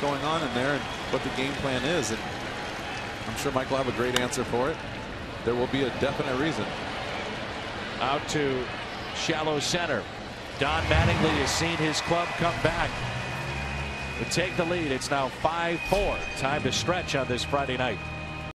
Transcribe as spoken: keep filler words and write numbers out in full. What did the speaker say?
going on in there and what the game plan is. And I'm sure Mike will have a great answer for it. There will be a definite reason. Out to shallow center. Don Mattingly has seen his club come back to take the lead. It's now five four. Time to stretch on this Friday night.